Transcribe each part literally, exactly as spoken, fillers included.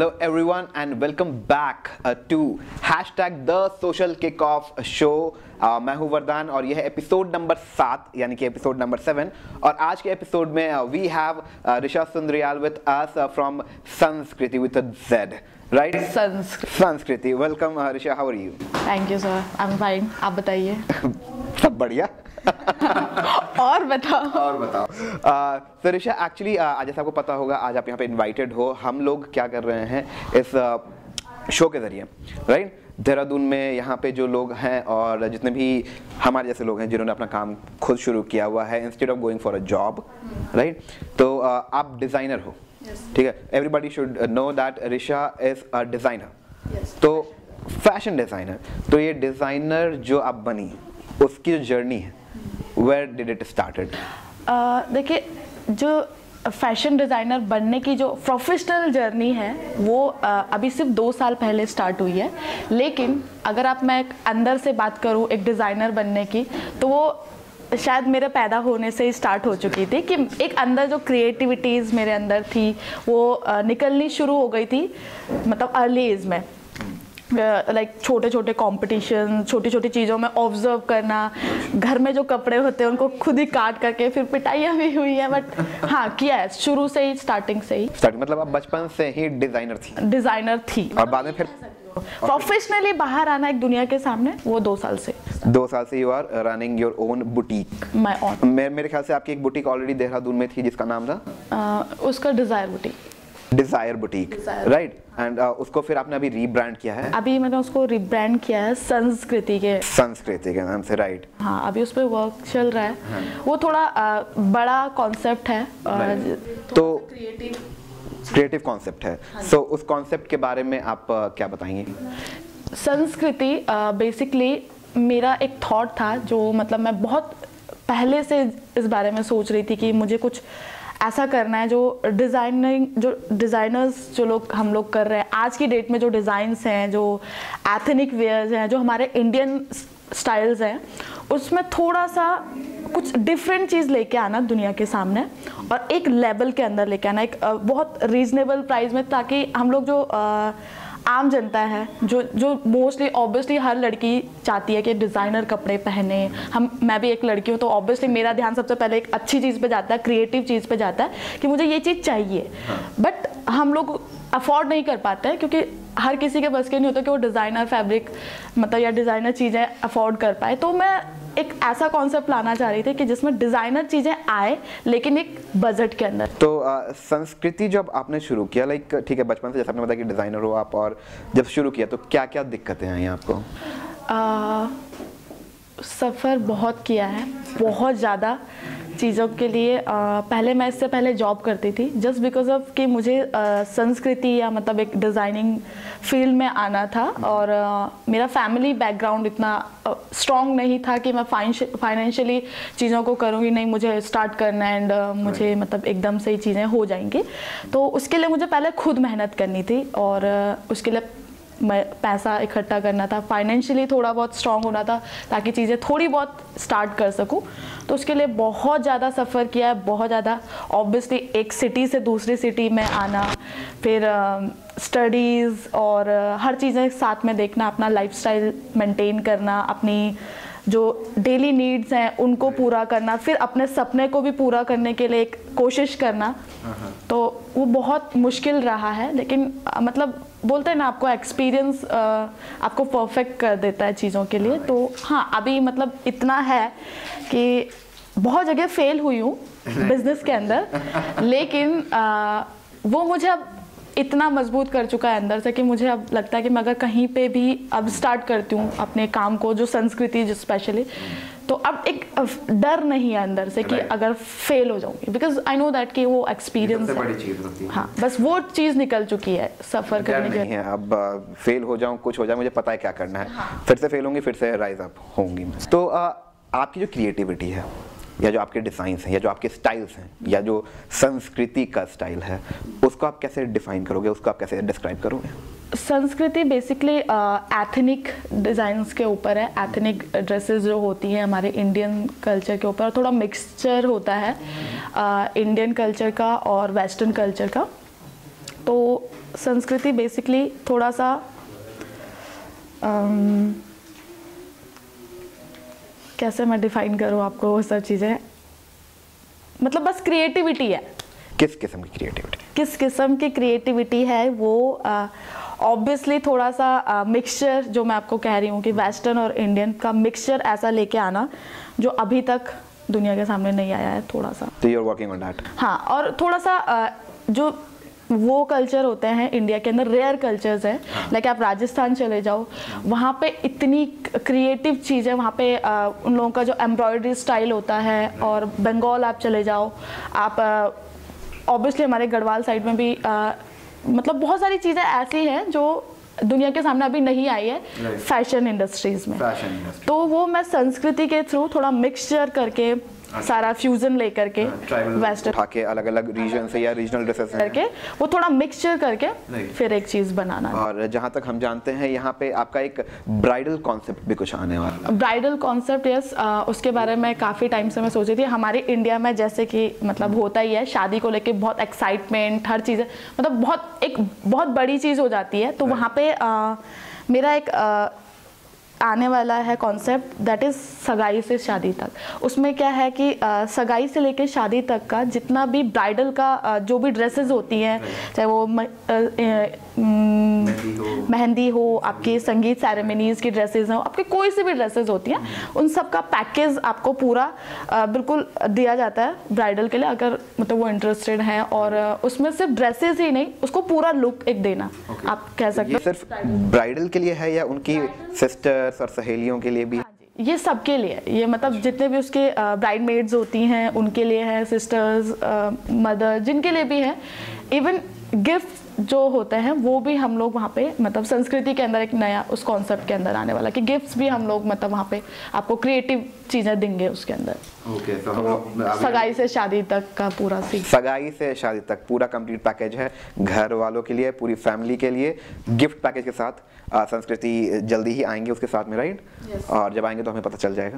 Hello everyone and welcome back uh, to hashtag the social kickoff show. uh, मैं हूं वरदान और यह है एपिसोड नंबर सात यानी कि एपिसोड नंबर सेवन। और आज के एपिसोड में we have Risha Sundriyal with us from Sanskriti with a Z, right? Sanskriti. Welcome Risha, how are you? Thank you sir, I am fine. आप बताइए। सब बढ़िया। और बताओ और बताओ तो uh, ऋषा, एक्चुअली uh, जैसे आपको पता होगा आज आप यहाँ पे इनवाइटेड हो। हम लोग क्या कर रहे हैं इस शो uh, के जरिए, राइट? देहरादून में यहाँ पे जो लोग हैं और जितने भी हमारे जैसे लोग हैं जिन्होंने अपना काम खुद शुरू किया हुआ है instead of going for a job, right? तो uh, आप डिज़ाइनर हो, ठीक है? Everybody should know that Risha is a designer. तो फैशन डिज़ाइनर, तो ये डिज़ाइनर जो आप बनी उसकी जो जर्नी है, Where did it started? uh, देखिए, जो फैशन डिज़ाइनर बनने की जो प्रोफेशनल जर्नी है वो uh, अभी सिर्फ दो साल पहले स्टार्ट हुई है। लेकिन अगर आप मैं अंदर से बात करूँ एक डिज़ाइनर बनने की, तो वो शायद मेरे पैदा होने से ही स्टार्ट हो चुकी थी कि एक अंदर जो क्रिएटिविटीज़ मेरे अंदर थी वो uh, निकलनी शुरू हो गई थी, मतलब अर्ली एज में। लाइक uh, छोटे छोटे कंपटीशन, छोटी छोटी चीज़ों में ऑब्जर्व करना, घर में जो कपड़े होते हैं उनको खुद ही काट करके, फिर पिटाइयाँ भी हुई है, बट हाँ किया है शुरू से ही, स्टार्टिंग से ही। स्टार्टिंग मतलब आप बचपन से ही डिज़ाइनर थी? डिज़ाइनर थी और बाद में फिर प्रोफेशनली बाहर आना एक दुनिया के सामने, वो दो साल से दो साल से you are running your own boutique. My own. मेरे ख्याल से आपकी एक बुटीक ऑलरेडी देहरादून में थी जिसका नाम था uh, उसका desire boutique. Desire boutique, right? And उसको फिर आपने अभी रीब्रांड किया है? अभी मैंने उसको रीब्रांड किया है संस्कृति के संस्कृति के नाम से, राइट? हाँ, अभी उस पर वर्क चल रहा है। हाँ। वो थोड़ा आ, बड़ा कॉन्सेप्ट है, तो क्रिएटिव क्रिएटिव कॉन्सेप्ट है। सो हाँ। so, उस कॉन्सेप्ट के बारे में आप आ, क्या बताएंगे? संस्कृति बेसिकली मेरा एक थॉट था जो मतलब मैं बहुत पहले से इस बारे में सोच रही थी कि मुझे कुछ ऐसा करना है जो डिज़ाइनिंग, जो डिज़ाइनर्स जो लोग हम लोग कर रहे हैं आज की डेट में, जो डिज़ाइंस हैं, जो एथनिक वेयर्स हैं, जो हमारे इंडियन स्टाइल्स हैं, उसमें थोड़ा सा कुछ डिफरेंट चीज़ लेके आना दुनिया के सामने और एक लेवल के अंदर लेके आना, एक बहुत रीजनेबल प्राइस में, ताकि हम लोग जो आ, आम जनता है, जो जो मोस्टली ऑब्वियसली हर लड़की चाहती है कि डिज़ाइनर कपड़े पहने। हम मैं भी एक लड़की हूँ, तो ऑब्वियसली मेरा ध्यान सबसे पहले एक अच्छी चीज़ पे जाता है, क्रिएटिव चीज़ पे जाता है कि मुझे ये चीज़ चाहिए। बट हम लोग अफोर्ड नहीं कर पाते हैं क्योंकि हर किसी के बस के नहीं होता कि वो डिज़ाइनर फैब्रिक मतलब या डिज़ाइनर चीज़ें अफोर्ड कर पाए। तो मैं एक ऐसा कॉन्सेप्ट लाना चाह रही थी कि जिसमें डिज़ाइनर चीज़ें आए लेकिन एक बजट के अंदर। तो आ, संस्कृति जब आपने शुरू किया, लाइक ठीक है, बचपन से जैसे आपने बताया कि डिज़ाइनर हो आप, और जब शुरू किया तो क्या क्या दिक्कतें आई आपको? सफ़र बहुत किया है, बहुत ज़्यादा चीज़ों के लिए। आ, पहले मैं इससे पहले जॉब करती थी जस्ट बिकॉज ऑफ कि मुझे आ, संस्कृति या मतलब एक डिज़ाइनिंग फील्ड में आना था, और आ, मेरा फैमिली बैकग्राउंड इतना स्ट्रॉन्ग नहीं था कि मैं फाइनेंशियली चीज़ों को करूँगी, नहीं मुझे स्टार्ट करना है एंड मुझे मतलब एकदम से ही चीज़ें हो जाएंगी। तो उसके लिए मुझे पहले खुद मेहनत करनी थी और आ, उसके लिए मैं पैसा इकट्ठा करना था, फाइनेंशियली थोड़ा बहुत स्ट्रांग होना था ताकि चीज़ें थोड़ी बहुत स्टार्ट कर सकूं। तो उसके लिए बहुत ज़्यादा सफ़र किया है, बहुत ज़्यादा। ऑब्वियसली एक सिटी से दूसरी सिटी में आना, फिर स्टडीज़ uh, और uh, हर चीज़ें साथ में देखना, अपना लाइफस्टाइल मेंटेन करना, अपनी जो डेली नीड्स हैं उनको पूरा करना, फिर अपने सपने को भी पूरा करने के लिए एक कोशिश करना। तो वो बहुत मुश्किल रहा है, लेकिन आ, मतलब बोलते हैं ना, आपको एक्सपीरियंस आपको परफेक्ट कर देता है चीज़ों के लिए। तो हाँ, अभी मतलब इतना है कि बहुत जगह फेल हुई हूँ बिजनेस के अंदर, लेकिन आ, वो मुझे अब इतना मजबूत कर चुका है अंदर से कि मुझे अब लगता है कि मैं अगर कहीं पे भी अब स्टार्ट करती हूँ अपने काम को, जो संस्कृति जो स्पेशली, तो अब एक डर नहीं है अंदर से कि अगर फेल हो जाऊंगी, बिकॉज आई नो दैट कि वो एक्सपीरियंस है। बड़ी चीज होती है। हाँ, बस वो चीज़ निकल चुकी है सफ़र करने के लिए। अब फेल हो जाऊँ, कुछ हो जाए, मुझे पता है क्या करना है। हाँ। फिर से फेल होंगी, फिर से राइज अप होंगी। तो आ, आपकी जो क्रिएटिविटी है, या जो आपके डिज़ाइंस हैं, या जो आपके स्टाइल्स हैं, या जो संस्कृति का स्टाइल है, उसको आप कैसे डिफाइन करोगे, उसको आप कैसे डिस्क्राइब करोगे? संस्कृति बेसिकली एथनिक डिज़ाइंस के ऊपर है, एथनिक ड्रेसेस जो होती हैं हमारे इंडियन कल्चर के ऊपर, थोड़ा मिक्सचर होता है इंडियन कल्चर का और वेस्टर्न कल्चर का। तो तो संस्कृति बेसिकली थोड़ा सा um, कैसे मैं डिफाइन करूँ आपको वो सब चीज़ें, मतलब बस क्रिएटिविटी है। किस किस्म की क्रिएटिविटी? किस किस्म की क्रिएटिविटी है वो ऑब्वियसली uh, थोड़ा सा मिक्सचर uh, जो मैं आपको कह रही हूँ कि वेस्टर्न और इंडियन का मिक्सचर ऐसा लेके आना जो अभी तक दुनिया के सामने नहीं आया है थोड़ा सा। तो you are working on that. हाँ, और थोड़ा सा uh, जो वो कल्चर होते हैं इंडिया के अंदर, रेयर कल्चर्स हैं, लाइक आप राजस्थान चले जाओ, वहाँ पे इतनी क्रिएटिव चीज़ें, वहाँ पे आ, उन लोगों का जो एम्ब्रॉयडरी स्टाइल होता है, और बंगाल आप चले जाओ, आप ऑब्वियसली हमारे गढ़वाल साइड में भी आ, मतलब बहुत सारी चीज़ें ऐसी हैं जो दुनिया के सामने अभी नहीं आई है फैशन इंडस्ट्रीज में। तो वो मैं संस्कृति के थ्रू थोड़ा मिक्सचर करके सारा फ्यूजन लेकर के वेस्टर्न उठा के अलग अलग रीजन से या रीजनल ड्रेसेस करके वो थोड़ा मिक्सचर करके फिर एक चीज बनाना। और जहाँ तक हम जानते हैं यहाँ पे आपका एक ब्राइडल कॉन्सेप्ट भी कुछ आने वाला है। ब्राइडल कॉन्सेप्ट, यस, उसके बारे में काफ़ी टाइम से मैं सोच रही थी। हमारे इंडिया में जैसे कि मतलब होता ही है, शादी को लेके बहुत एक्साइटमेंट, हर चीज़ मतलब बहुत एक बहुत बड़ी चीज़ हो जाती है। तो वहाँ पे आ, मेरा एक आ, आने वाला है कॉन्सेप्ट दैट इज़ सगाई से शादी तक। उसमें क्या है कि आ, सगाई से लेकर शादी तक का जितना भी ब्राइडल का आ, जो भी ड्रेसेस होती हैं, चाहे वो म, आ, मेहंदी हो, मेहंदी हो, आपकी संगीत सेरेमनीज़ की ड्रेसेस हो, आपकी कोई सी भी ड्रेसेस होती हैं, उन सब का पैकेज आपको पूरा आ, बिल्कुल दिया जाता है ब्राइडल के लिए, अगर मतलब वो इंटरेस्टेड हैं। और आ, उसमें सिर्फ ड्रेसेस ही नहीं, उसको पूरा लुक एक देना, okay. आप कह सकते हो। सिर्फ ब्राइडल के लिए है या उनकी सिस्टर्स और सहेलियों के लिए भी? हाँ जी, ये सबके लिए, ये मतलब जितने भी उसके ब्राइड मेड्स होती हैं उनके लिए है, सिस्टर्स, मदर, जिनके लिए भी है। इवन गिफ्ट जो होते हैं वो भी हम लोग वहाँ पे मतलब संस्कृति के अंदर एक नया उस कॉन्सेप्ट के अंदर आने वाला कि गिफ्ट्स भी हम लोग मतलब वहाँ पे आपको क्रिएटिव चीज़ें देंगे उसके अंदर। ओके, तो तो सगाई से शादी तक का पूरा सीख, सगाई से शादी तक पूरा कंप्लीट पैकेज है घर वालों के लिए, पूरी फैमिली के लिए, गिफ्ट पैकेज के साथ। आ, संस्कृति जल्दी ही आएंगे उसके साथ में, राइट? yes. और जब आएंगे तो हमें पता चल जाएगा।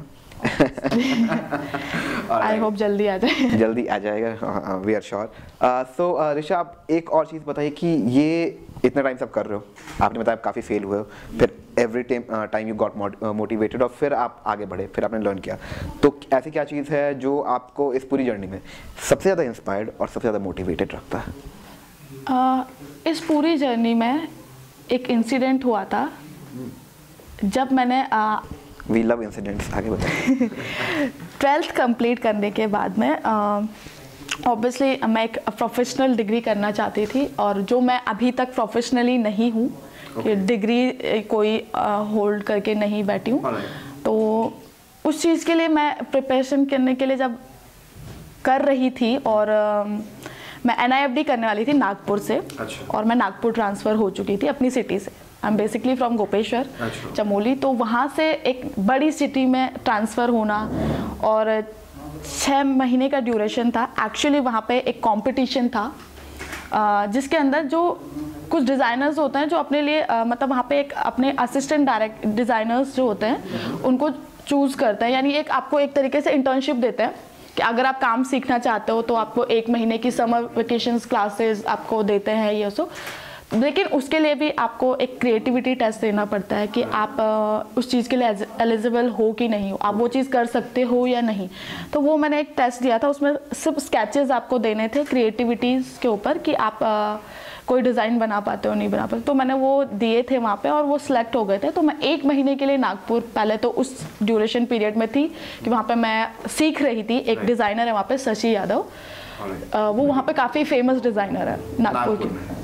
आई होप जल्दी आ जाए। जल्दी आ जाएगा, we are sure. So Risha, आप एक और चीज़ बताइए कि ये इतना टाइम सब कर रहे हो, आपने बताया आप काफ़ी फेल हुए हो, फिर every time time you got motivated और फिर आप आगे बढ़े, फिर आपने लर्न किया। तो ऐसी क्या चीज़ है जो आपको इस पूरी जर्नी में सबसे ज़्यादा इंस्पायर्ड और सबसे ज़्यादा मोटिवेटेड रखता है? uh, इस पूरी जर्नी में एक इंसिडेंट हुआ था जब मैंने वी लव इंसिडेंट्स, आगे बताइए। ट्वेल्थ कंप्लीट करने के बाद में ऑब्वियसली uh, मैं एक प्रोफेशनल डिग्री करना चाहती थी, और जो मैं अभी तक प्रोफेशनली नहीं हूँ, okay. डिग्री कोई होल्ड uh, करके नहीं बैठी हूँ। तो उस चीज़ के लिए मैं प्रिपरेशन करने के लिए जब कर रही थी, और uh, मैं एन आई एफ डी करने वाली थी नागपुर से। अच्छा। और मैं नागपुर ट्रांसफ़र हो चुकी थी अपनी सिटी से। I am basically from Gopeshwar, अच्छा। चमोली। तो वहाँ से एक बड़ी सिटी में ट्रांसफ़र होना, और छः महीने का ड्यूरेशन था। एक्चुअली वहाँ पे एक कंपटीशन था जिसके अंदर जो कुछ डिज़ाइनर्स होते हैं जो अपने लिए मतलब वहाँ पे एक अपने असिस्टेंट डायरेक्ट डिज़ाइनर्स जो होते हैं उनको चूज़ करते हैं, यानी एक आपको एक तरीके से इंटर्नशिप देते हैं कि अगर आप काम सीखना चाहते हो तो आपको एक महीने की समर वेकेशंस क्लासेस आपको देते हैं ये सो। लेकिन उसके लिए भी आपको एक क्रिएटिविटी टेस्ट देना पड़ता है कि आप उस चीज़ के लिए एलिजिबल हो कि नहीं हो, आप वो चीज़ कर सकते हो या नहीं। तो वो मैंने एक टेस्ट दिया था, उसमें सिर्फ स्केचेस आपको देने थे क्रिएटिविटीज़ के ऊपर कि आप आ, कोई डिज़ाइन बना पाते हो नहीं बना पाते। तो मैंने वो दिए थे वहाँ पे और वो सिलेक्ट हो गए थे। तो मैं एक महीने के लिए नागपुर, पहले तो उस ड्यूरेशन पीरियड में थी कि वहाँ पे मैं सीख रही थी। एक डिज़ाइनर है वहाँ पे, शशि यादव, वो वहाँ पे काफ़ी फेमस डिज़ाइनर है नागपुर की।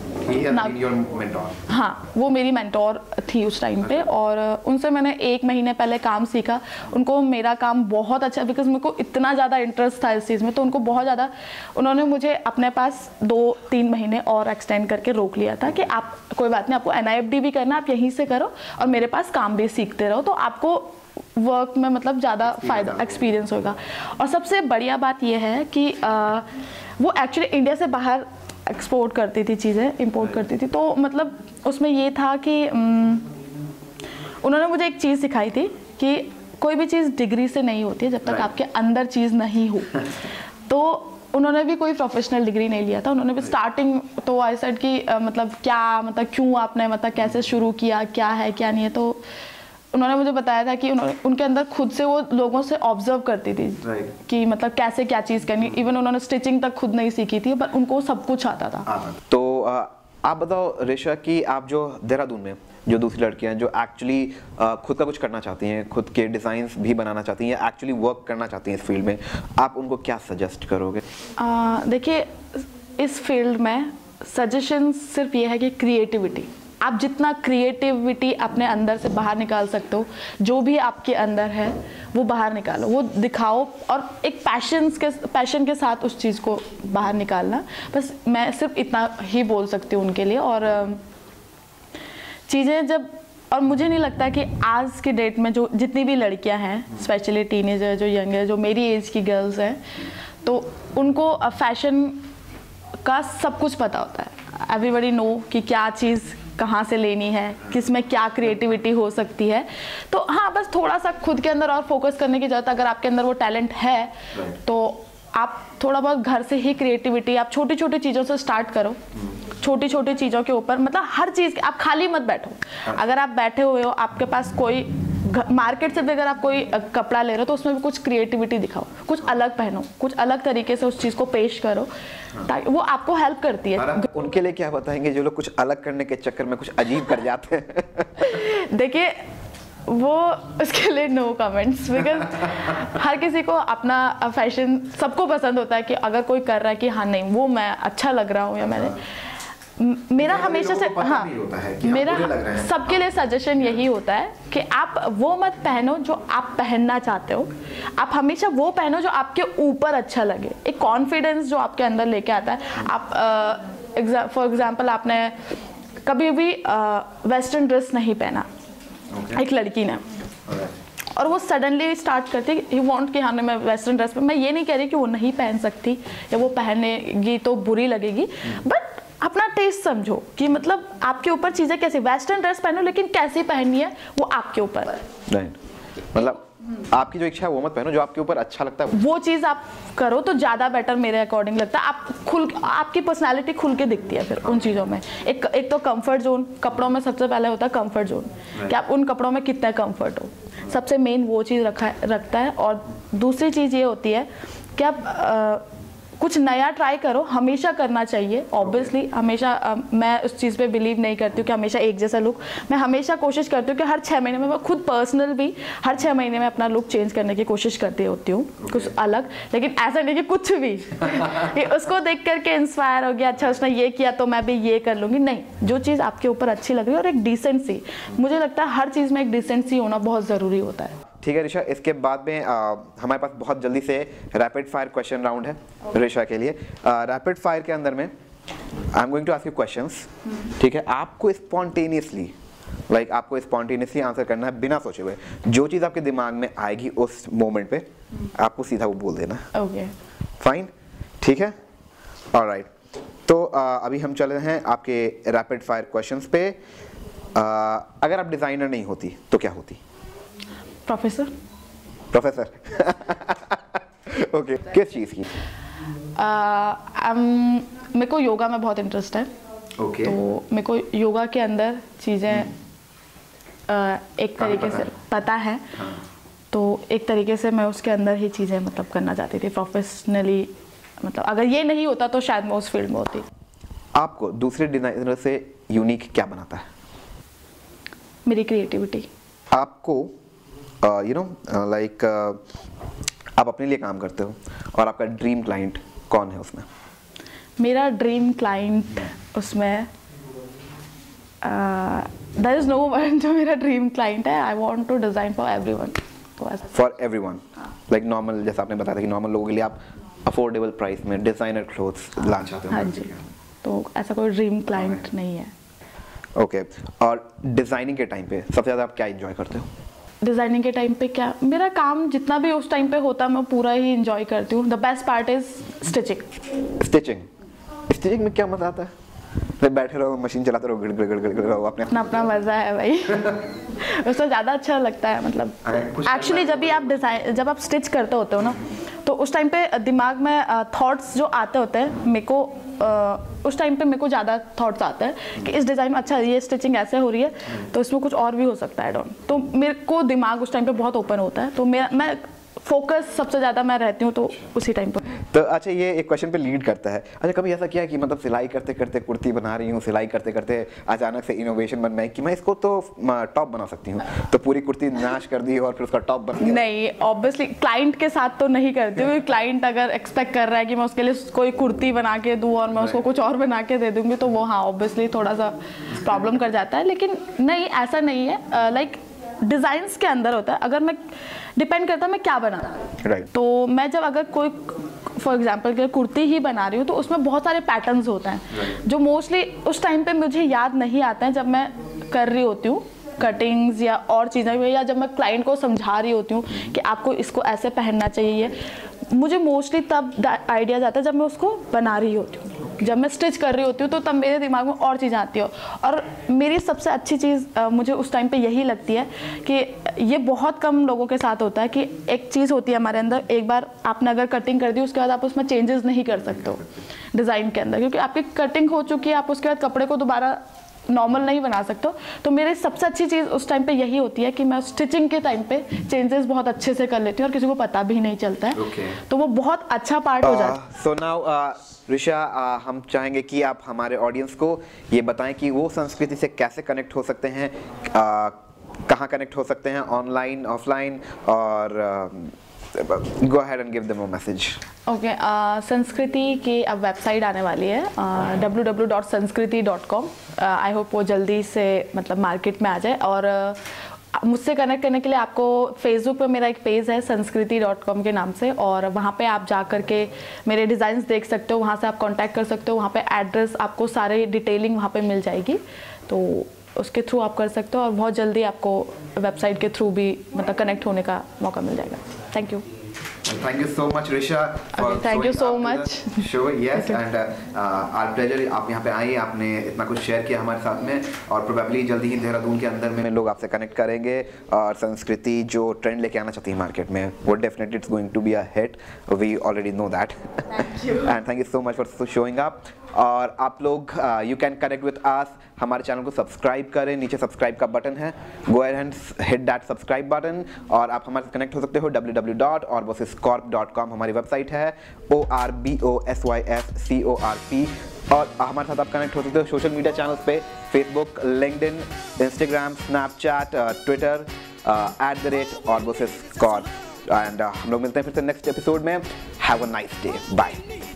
हाँ, वो मेरी मेंटोर थी उस टाइम पे, और उनसे मैंने एक महीने पहले काम सीखा। उनको मेरा काम बहुत अच्छा, बिकॉज मेरे को इतना ज़्यादा इंटरेस्ट था इस चीज़ में, तो उनको बहुत ज़्यादा उन्होंने मुझे अपने पास दो तीन महीने और एक्सटेंड करके रोक लिया था कि आप कोई बात नहीं, आपको एन आई एफ डी भी करना, आप यहीं से करो और मेरे पास काम भी सीखते रहो, तो आपको वर्क में मतलब ज़्यादा फ़ायदा एक्सपीरियंस होगा। और सबसे बढ़िया बात यह है कि आ, वो एक्चुअली इंडिया से बाहर एक्सपोर्ट करती थी चीज़ें, इंपोर्ट करती थी। तो मतलब उसमें ये था कि उन्होंने मुझे एक चीज़ सिखाई थी कि कोई भी चीज़ डिग्री से नहीं होती है जब तक आपके अंदर चीज़ नहीं हो। तो उन्होंने भी कोई प्रोफेशनल डिग्री नहीं लिया था, उन्होंने भी स्टार्टिंग तो आई सेड कि uh, मतलब क्या मतलब क्यों आपने मतलब कैसे शुरू किया, क्या है क्या नहीं है, तो उन्होंने मुझे बताया था कि उन्होंने उनके अंदर खुद से वो लोगों से ऑब्जर्व करती थी right. कि मतलब कैसे क्या चीज़ करनी। इवन उन्होंने स्टिचिंग तक खुद नहीं सीखी थी, पर उनको सब कुछ आता था। तो आ, आप बताओ ऋषा कि आप जो देहरादून में जो दूसरी लड़कियां जो एक्चुअली खुद का कुछ करना चाहती हैं, खुद के डिज़ाइंस भी बनाना चाहती हैं, एक्चुअली वर्क करना चाहती हैं इस फील्ड में, आप उनको क्या सजेस्ट करोगे? देखिए, इस फील्ड में सजेशन सिर्फ ये है कि क्रिएटिविटी, आप जितना क्रिएटिविटी अपने अंदर से बाहर निकाल सकते हो, जो भी आपके अंदर है वो बाहर निकालो, वो दिखाओ, और एक पैशन के पैशन के साथ उस चीज़ को बाहर निकालना। बस मैं सिर्फ इतना ही बोल सकती हूँ उनके लिए। और चीज़ें जब, और मुझे नहीं लगता कि आज के डेट में जो जितनी भी लड़कियां हैं, स्पेशली टीनेजर जो यंग है, जो मेरी एज की गर्ल्स हैं, तो उनको फैशन का सब कुछ पता होता है। एवरीबडी नो कि क्या चीज़ कहाँ से लेनी है, किस में क्या क्रिएटिविटी हो सकती है। तो हाँ, बस थोड़ा सा खुद के अंदर और फोकस करने की ज़रूरत है। अगर आपके अंदर वो टैलेंट है तो आप थोड़ा बहुत घर से ही क्रिएटिविटी, आप छोटी छोटी चीज़ों से स्टार्ट करो, छोटी छोटी चीज़ों के ऊपर, मतलब हर चीज़ के, आप खाली मत बैठो। अगर आप बैठे हुए हो, आपके पास कोई मार्केट से भी अगर आप कोई कपड़ा ले रहे हो तो उसमें भी कुछ क्रिएटिविटी दिखाओ, कुछ अलग पहनो, कुछ अलग तरीके से उस चीज़ को पेश करो, ताकि वो आपको हेल्प करती है। उनके लिए क्या बताएंगे जो लोग कुछ अलग करने के चक्कर में कुछ अजीब कर जाते हैं? देखिए, वो उसके लिए नो कमेंट्स, बिकॉज हर किसी को अपना फैशन, सबको पसंद होता है कि अगर कोई कर रहा है कि हाँ नहीं वो मैं अच्छा लग रहा हूँ, या मैंने मेरा हमेशा से हाँ मेरा सबके लिए सजेशन यही होता है कि आप वो मत पहनो जो आप पहनना चाहते हो, आप हमेशा वो पहनो जो आपके ऊपर अच्छा लगे, एक कॉन्फिडेंस जो आपके अंदर लेके आता है। आप फॉर एग्जांपल आपने कभी भी वेस्टर्न ड्रेस नहीं पहना, okay. एक लड़की ने, और वो सडनली स्टार्ट करती है यू वांट कि हाँ मैं वेस्टर्न ड्रेस पे, मैं ये नहीं कह रही कि वो नहीं पहन सकती या वो पहनेगी तो बुरी लगेगी, बट अपना टेस्ट समझो कि मतलब आपके ऊपर चीज़ें कैसी, वेस्टर्न ड्रेस पहनो लेकिन कैसी पहननी है वो आपके ऊपर है। राइट, मतलब आपकी जो इच्छा है वो मत पहनो, जो आपके ऊपर अच्छा लगता है वो चीज़ आप करो तो ज़्यादा बेटर मेरे अकॉर्डिंग लगता है। आप खुल, आपकी पर्सनालिटी खुल के दिखती है फिर उन चीज़ों में। एक एक तो कंफर्ट जोन, कपड़ों में सबसे पहले होता है कंफर्ट जोन, कि आप उन कपड़ों में कितना कंफर्ट हो, सबसे मेन वो चीज़ रखा रखता है। और दूसरी चीज़ ये होती है कि आप आ, कुछ नया ट्राई करो, हमेशा करना चाहिए ऑब्वियसली। okay. हमेशा आ, मैं उस चीज़ पे बिलीव नहीं करती हूँ कि हमेशा एक जैसा लुक, मैं हमेशा कोशिश करती हूँ कि हर छः महीने में, मैं खुद पर्सनल भी हर छः महीने में अपना लुक चेंज करने की कोशिश करती होती हूँ, okay. कुछ अलग, लेकिन ऐसा नहीं कि कुछ भी कि उसको देख करके इंस्पायर हो गया, अच्छा उसने ये किया तो मैं भी ये कर लूँगी, नहीं, जो चीज़ आपके ऊपर अच्छी लग रही है। और एक डिसेंसी, मुझे लगता है हर चीज़ में एक डिसेंसी होना बहुत ज़रूरी होता है। ठीक है ऋषा, इसके बाद में आ, हमारे पास बहुत जल्दी से रैपिड फायर क्वेश्चन राउंड है ऋषा के लिए। रैपिड फायर के अंदर में I am going to ask you questions, ठीक है? आपको स्पॉन्टेनियसली लाइक आपको स्पॉन्टेनियसली आंसर करना है बिना सोचे हुए। जो चीज़ आपके दिमाग में आएगी उस मोमेंट पे आपको सीधा वो बोल देना। ओके, फाइन, ठीक है, ऑलराइट। तो आ, अभी हम चल रहे हैं आपके रैपिड फायर क्वेश्चंस पे। आ, अगर आप डिज़ाइनर नहीं होती तो क्या होती? प्रोफेसर। प्रोफेसर ओके, किस चीज़ की? मेरे को योगा में बहुत इंटरेस्ट है, okay. तो मेरे को योगा के अंदर चीज़ें uh, एक तरीके से पता है, हाँ. तो एक तरीके से मैं उसके अंदर ही चीज़ें मतलब करना चाहती थी प्रोफेशनली। मतलब अगर ये नहीं होता तो शायद मैं उस फील्ड में होती। आपको दूसरे डिज़ाइनर से यूनिक क्या बनाता है? मेरी क्रिएटिविटी। आपको यू नो लाइक आप अपने लिए काम करते हो और आपका ड्रीम क्लाइंट कौन है उसमें? मेरा ड्रीम क्लाइंट उसमें देयर इज नो वन जो मेरा ड्रीम क्लाइंट है। I want to design for everyone. For everyone, like normal, जैसा आपने बताया था कि नॉर्मल लोगों के लिए आप अफोर्डेबल प्राइस में डिज़ाइनर क्लोथ्स लाना चाहते हो। हाँ जी, तो ऐसा कोई ड्रीम क्लाइंट नहीं है। Okay okay. और डिज़ाइनिंग के टाइम पे सबसे ज़्यादा आप क्या एंजॉय करते हो? डिज़ाइनिंग के टाइम पे क्या, मेरा काम जितना भी उस टाइम पे होता है मैं पूरा ही एंजॉय करती हूँ। The best part is stitching. Stitching stitching में क्या मज़ा आता है? मैं बैठे रहो, मशीन चलाते रहो, गड़ गड़ गड़ गड़ रहो, अपने अपना अपना मज़ा है भाई उससे ज़्यादा अच्छा लगता है। मतलब एक्चुअली जब भी आप डिज़ाइन जब आप स्टिच करते होते हो ना, तो उस टाइम पे दिमाग में थॉट्स जो आते होते हैं मेरे को, uh, उस टाइम पे मेरे को ज़्यादा थॉट्स आते हैं कि इस डिज़ाइन में अच्छा ये स्टिचिंग ऐसे हो रही है तो इसमें कुछ और भी हो सकता है डॉन, तो मेरे को दिमाग उस टाइम पे बहुत ओपन होता है, तो मैं मैं फोकस सबसे ज़्यादा मैं रहती हूँ तो उसी टाइम पर। तो अच्छा ये एक क्वेश्चन पे लीड करता है, अच्छा कभी ऐसा किया है कि मतलब सिलाई करते करते कुर्ती बना रही हूँ, सिलाई करते करते अचानक से इनोवेशन बन में कि मैं इसको तो टॉप बना सकती हूँ, तो पूरी कुर्ती नाश कर दी और फिर उसका टॉप बन गया? नहीं, ऑब्वियसली क्लाइंट के साथ तो नहीं करती हूँ। क्लाइंट अगर एक्सपेक्ट कर रहा है कि मैं उसके लिए कोई कुर्ती बना के दूँ और मैं उसको कुछ और बना के दे दूँगी तो वो हाँ ऑब्वियसली थोड़ा सा प्रॉब्लम कर जाता है, लेकिन नहीं ऐसा नहीं है। लाइक डिज़ाइंस के अंदर होता है, अगर मैं डिपेंड करता है मैं क्या बना रहा हूँ। right. तो मैं जब अगर कोई फॉर एग्जांपल के कुर्ती ही बना रही हूँ तो उसमें बहुत सारे पैटर्न्स होते हैं right. जो मोस्टली उस टाइम पे मुझे याद नहीं आते हैं जब मैं कर रही होती हूँ कटिंग्स या और चीज़ें, या जब मैं क्लाइंट को समझा रही होती हूँ कि आपको इसको ऐसे पहनना चाहिए, मुझे मोस्टली तब आइडियाज आता है जब मैं उसको बना रही होती हूँ। जब मैं स्टिच कर रही होती हूँ तो तब मेरे दिमाग में और चीज़ें आती हो, और मेरी सबसे अच्छी चीज़ मुझे उस टाइम पे यही लगती है कि ये बहुत कम लोगों के साथ होता है कि एक चीज़ होती है हमारे अंदर, एक बार आपने अगर कटिंग कर दी उसके बाद आप उसमें चेंजेस नहीं कर सकते हो डिज़ाइन के अंदर, क्योंकि आपकी कटिंग हो चुकी है, आप उसके बाद कपड़े को दोबारा नॉर्मल नहीं बना सकते हो। तो मेरी सबसे अच्छी चीज़ उस टाइम पे यही होती है कि मैं स्टिचिंग के टाइम पे चेंजेस बहुत अच्छे से कर लेती हूँ और किसी को पता भी नहीं चलता है okay. तो वो बहुत अच्छा पार्ट हो जाता है। सो नाउ ऋषा, हम चाहेंगे कि आप हमारे ऑडियंस को ये बताएं कि वो संस्कृति से कैसे कनेक्ट हो सकते हैं, uh, कहाँ कनेक्ट हो सकते हैं, ऑनलाइन ऑफलाइन, और go ahead and give them a message. Okay, Sanskriti की अब वेबसाइट आने वाली है W W W dot Sanskriti dot com. I hope वो जल्दी से मतलब मार्केट में आ जाए, और uh, मुझसे कनेक्ट करने के लिए आपको फेसबुक पे मेरा एक पेज है संस्कृति डॉट कॉम के नाम से, और वहाँ पे आप जा कर के मेरे डिज़ाइंस देख सकते हो, वहाँ से आप कांटेक्ट कर सकते हो, वहाँ पे एड्रेस आपको सारे डिटेलिंग वहाँ पे मिल जाएगी, तो उसके थ्रू आप कर सकते हो, और बहुत जल्दी आपको वेबसाइट के थ्रू भी मतलब कनेक्ट होने का मौका मिल जाएगा। Thank you. Thank you so much, Risha. Okay, thank you so much. Show, yes, and uh, uh, our pleasure. आप यहाँ पे आई, आपने इतना कुछ शेयर किया हमारे साथ में, और प्रोबेबली जल्दी ही देहरादून के अंदर में लोग आपसे कनेक्ट करेंगे, और संस्कृति जो ट्रेंड लेके आना चाहती है मार्केट में वो definitely it's going to be a hit, we already know that. Thank you and thank you so much for showing up. और आप लोग you can connect with us, हमारे चैनल को सब्सक्राइब करें, नीचे सब्सक्राइब का बटन है, go ahead and hit that subscribe button, और आप हमारे साथ कनेक्ट हो सकते हो W W W dot Orbosys corp dot com हमारी वेबसाइट है, O R B O S Y S C O R P, और हमारे साथ आप कनेक्ट हो सकते हो सोशल मीडिया चैनल्स पे, Facebook, LinkedIn, Instagram, Snapchat, Twitter, at the rate Orbosys corp. And हम लोग मिलते हैं फिर से नेक्स्ट एपिसोड में। Have a nice day, bye.